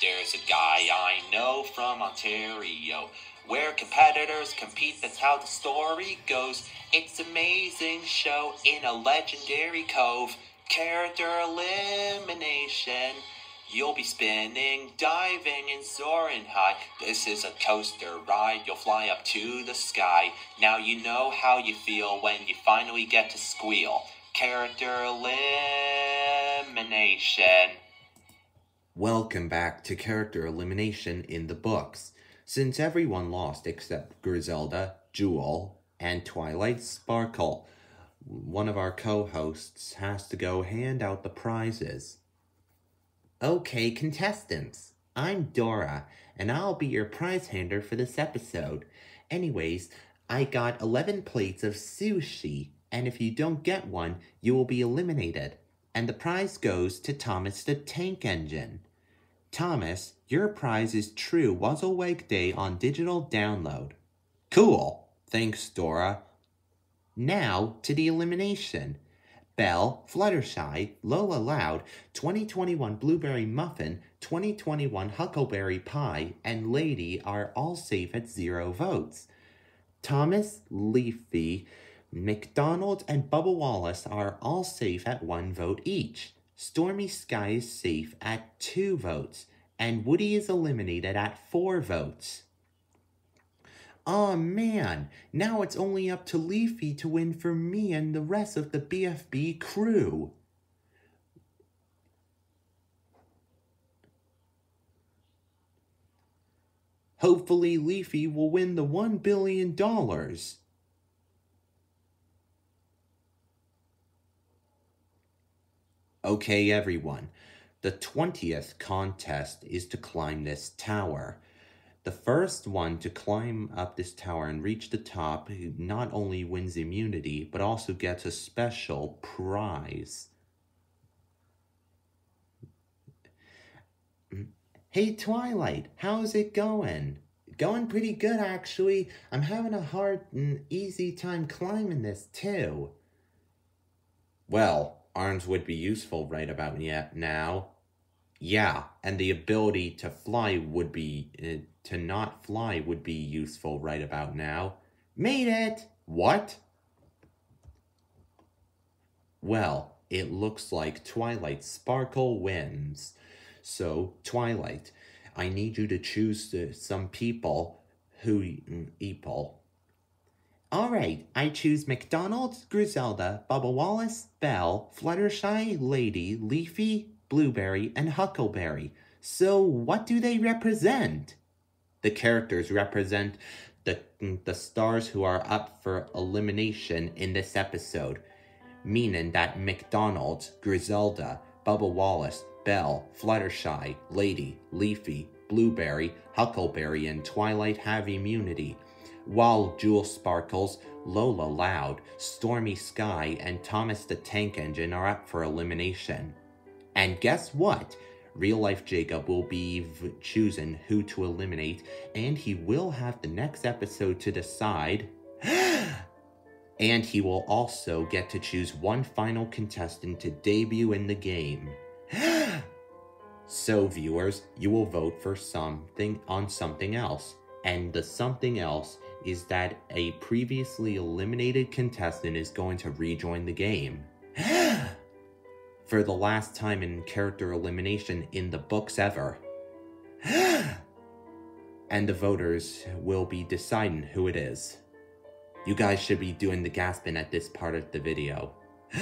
There's a guy I know from Ontario, where competitors compete, that's how the story goes. It's an amazing show in a legendary cove. Character elimination. You'll be spinning, diving, and soaring high. This is a coaster ride, you'll fly up to the sky. Now you know how you feel when you finally get to squeal. Character elimination. Welcome back to Character Elimination in the books. Since everyone lost except Griselda, Jewel, and Twilight Sparkle, one of our co-hosts has to go hand out the prizes. Okay, contestants, I'm Dora, and I'll be your prize hander for this episode. Anyways, I got 11 plates of sushi, and if you don't get one, you will be eliminated. And the prize goes to Thomas the Tank Engine. Thomas, your prize is True Wuzzlewag Day on digital download. Cool, thanks Dora. Now to the elimination. Belle, Fluttershy, Lola Loud, 2021 Blueberry Muffin, 2021 Huckleberry Pie, and Lady are all safe at 0 votes. Thomas, Leafy, McDonald, and Bubba Wallace are all safe at 1 vote each. Stormy Sky is safe at 2 votes, and Woody is eliminated at 4 votes. Aw man, now it's only up to Leafy to win for me and the rest of the BFB crew. Hopefully Leafy will win the $1 billion. Okay everyone, the 20th contest is to climb this tower. The first one to climb up this tower and reach the top not only wins immunity, but also gets a special prize. Hey Twilight, how's it going? Going pretty good actually. I'm having a hard and easy time climbing this too. Well, arms would be useful right about now. Yeah, and the ability to fly would be, to not fly would be useful right about now. Made it! What? Well, it looks like Twilight Sparkle wins. So, Twilight, I need you to choose some people Alright, I choose McDonald, Griselda, Bubba Wallace, Belle, Fluttershy, Lady, Leafy, Blueberry, and Huckleberry. So, what do they represent? The characters represent the stars who are up for elimination in this episode, meaning that McDonald, Griselda, Bubba Wallace, Belle, Fluttershy, Lady, Leafy, Blueberry, Huckleberry, and Twilight have immunity, while Jewel Sparkles, Lola Loud, Stormy Sky, and Thomas the Tank Engine are up for elimination. And guess what? Real-life Jacob will be choosing who to eliminate, and he will have the next episode to decide. And he will also get to choose one final contestant to debut in the game. So, viewers, you will vote for something else. And the something else is that a previously eliminated contestant is going to rejoin the game. For the last time in character elimination in the books ever. And the voters will be deciding who it is. You guys should be doing the gasping at this part of the video.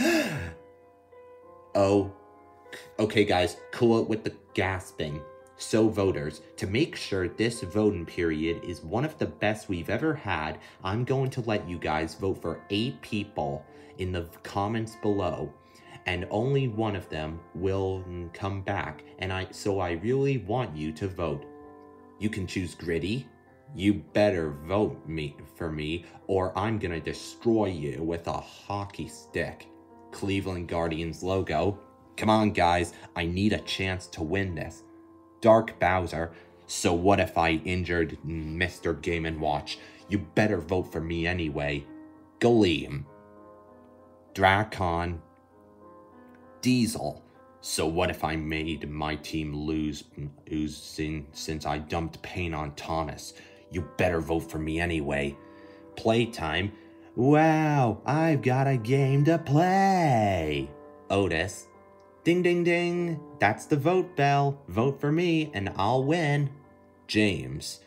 Oh, okay guys, cool it with the gasping. So voters, to make sure this voting period is one of the best we've ever had, I'm going to let you guys vote for 8 people in the comments below. And only one of them will come back, and so I really want you to vote. You can choose Gritty. You better vote for me, or I'm gonna destroy you with a hockey stick. Cleveland Guardians logo. Come on guys, I need a chance to win this. Dark Bowser. So what if I injured Mr. Game & Watch? You better vote for me anyway. Gleam. Dracon. Diesel. So what if I made my team lose since I dumped pain on Thomas? You better vote for me anyway. Playtime. Wow, I've got a game to play. Otis. Ding ding ding. That's the vote bell. Vote for me and I'll win. James.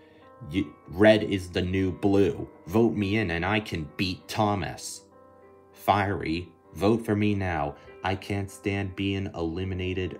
Red is the new blue. Vote me in and I can beat Thomas. Fiery. Vote for me now. I can't stand being eliminated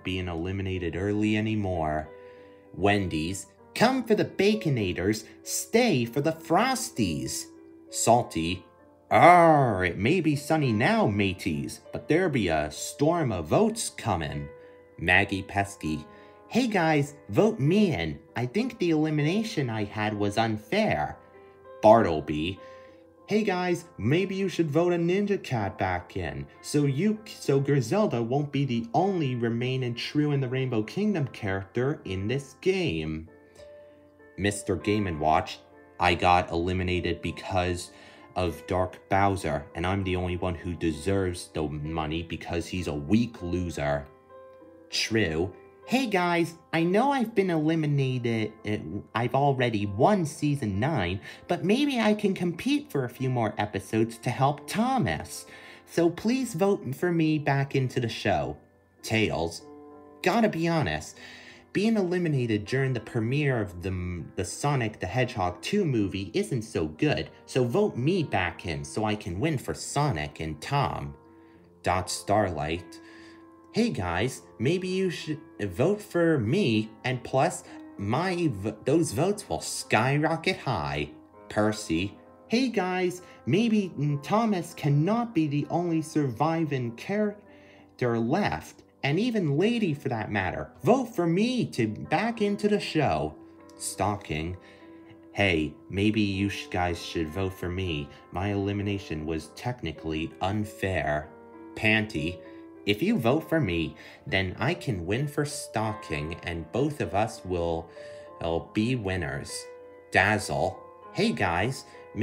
early anymore. Wendy's. Come for the Baconators, stay for the Frosties. Salty. It may be sunny now, mateys, but there be a storm of votes coming. Maggie Pesky. Hey guys, vote me in. I think the elimination I had was unfair. Bartleby. Hey guys, maybe you should vote a Ninja Cat back in, so Griselda won't be the only remaining true in the Rainbow Kingdom character in this game. Mr. Game & Watch, I got eliminated because of Dark Bowser, and I'm the only one who deserves the money because he's a weak loser. True. Hey guys, I know I've been eliminated, I've already won Season 9, but maybe I can compete for a few more episodes to help Thomas. So please vote for me back into the show. Tails. Gotta be honest, being eliminated during the premiere of the Sonic the Hedgehog 2 movie isn't so good, so vote me back in so I can win for Sonic and Tom. Starlight. Hey guys, maybe you should vote for me, and plus, those votes will skyrocket high. Percy. Hey guys, maybe Thomas cannot be the only surviving character left, and even Lady for that matter. Vote for me to back into the show. Stalking. Hey, maybe you guys should vote for me. My elimination was technically unfair. Panty. If you vote for me, then I can win for Stalking, and both of us will be winners. Dazzle. Hey guys,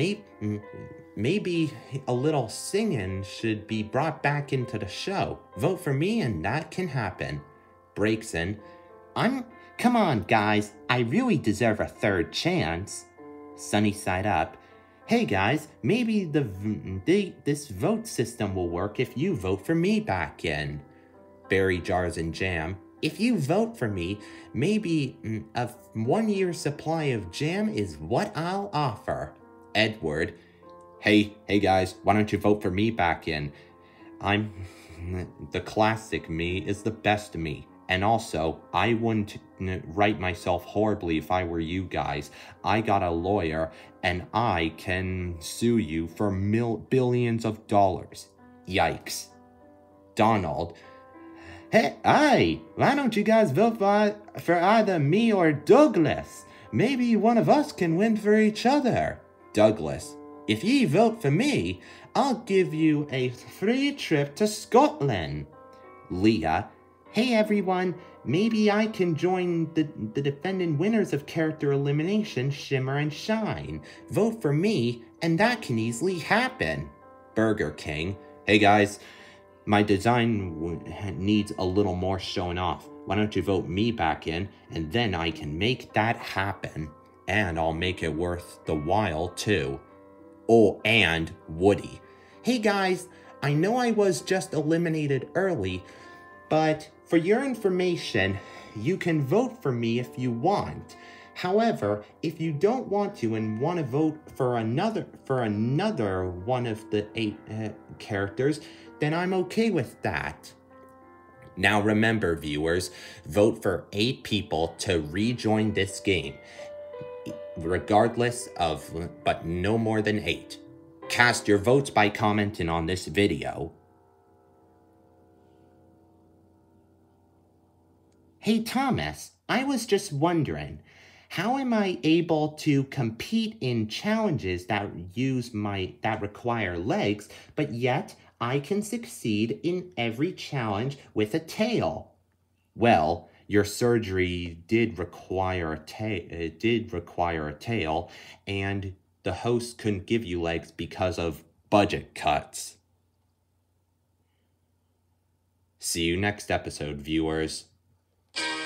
maybe a little singing should be brought back into the show. Vote for me and that can happen. Breakson. Come on guys, I really deserve a third chance. Sunny Side Up. Hey guys, maybe this vote system will work if you vote for me back in. Berry Jars and Jam. If you vote for me, maybe a 1-year supply of jam is what I'll offer. Edward. Hey guys, why don't you vote for me back in? The classic me is the best me. And also, I wouldn't write myself horribly if I were you guys. I got a lawyer, and I can sue you for billions of dollars. Yikes. Donald. Hey, why don't you guys vote for either me or Douglas? Maybe one of us can win for each other. Douglas. If ye vote for me, I'll give you a free trip to Scotland. Leah. Hey everyone, maybe I can join the defending winners of character elimination, Shimmer and Shine. Vote for me, and that can easily happen. Burger King. Hey guys, my design needs a little more showing off. Why don't you vote me back in, and then I can make that happen. And I'll make it worth the while too. Oh, and Woody. Hey guys, I know I was just eliminated early, but for your information, you can vote for me if you want. However, if you don't want to and want to vote for another one of the 8 characters, then I'm okay with that. Now remember, viewers, vote for 8 people to rejoin this game, regardless of, but no more than 8. Cast your votes by commenting on this video. Hey Thomas, I was just wondering, how am I able to compete in challenges that require legs, but yet I can succeed in every challenge with a tail? Well, your surgery did require a tail, and the host couldn't give you legs because of budget cuts. See you next episode, viewers.